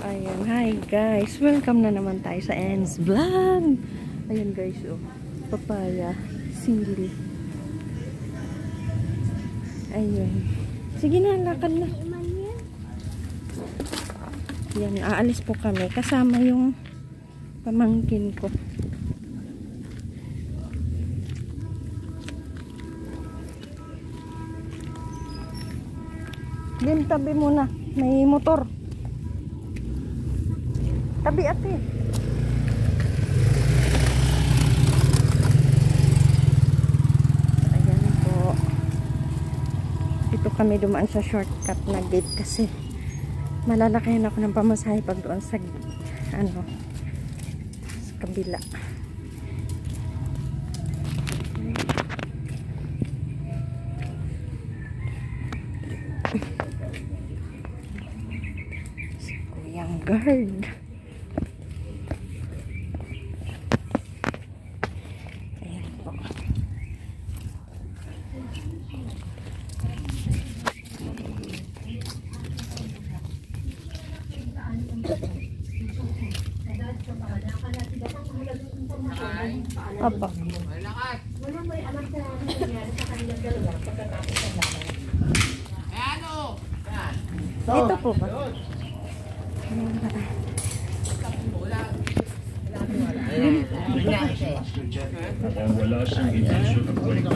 Ayan, hi guys. Welcome na naman tayo sa En's Vlog. Ayan guys, oh. Papaya, sili. Ayan. Sige na, lakad na. Ayan, aalis po kami. Kasama yung pamangkin ko. Din, tabi muna. May motor. Tabi ate. Ayan po. Dito kami dumaan sa shortcut na gate kasi malalakayan ako ng pamasahe pag doon sa ano, sa kabila. Si Kuyang Guard. Apa? Dito po ba? Wala siyang intensyon ng balik.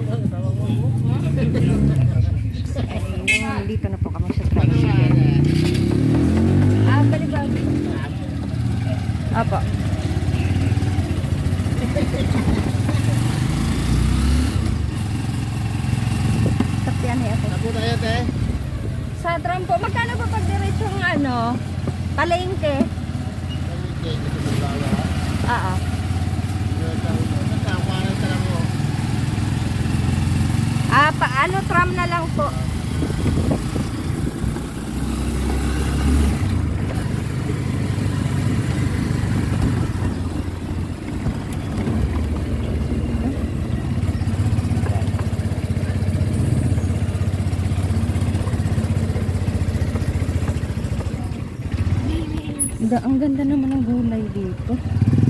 Ayun, dito na po kami sa tricycle. Balibag. Apa? Sakyan niya ako. Tapo tayo, te. Sa tram po, magkano ba pag diretsong ano? Palengke? Palengke, ito sa bala. Oo. Paano tram na lang po? Ang ganda naman ng gulay dito.